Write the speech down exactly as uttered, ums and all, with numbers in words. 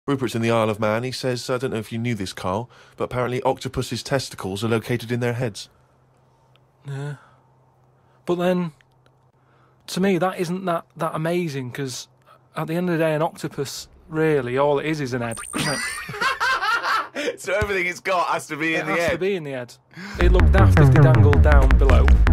Rupert's in the Isle of Man. He says, I don't know if you knew this, Karl, but apparently octopus's testicles are located in their heads. Yeah. But then, to me, that isn't that, that amazing, because at the end of the day, an octopus, really, all it is is an head, isn't it? So everything it's got has to be in it the has head? to be in the head. It'd look daft if they dangled down below.